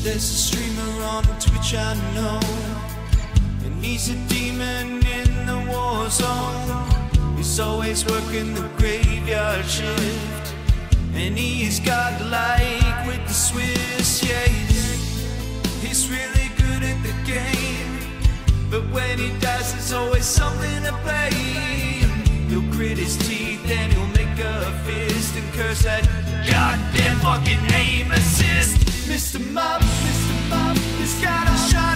There's a streamer on Twitch I know, and he's a demon in the war zone. He's always working the graveyard shift, and he's godlike with the Swiss, yeah. He's really good at the game, but when he dies there's always something to blame. He'll grit his teeth and he'll make a fist and curse that goddamn fucking aim assist. MrMop, he's got a shot.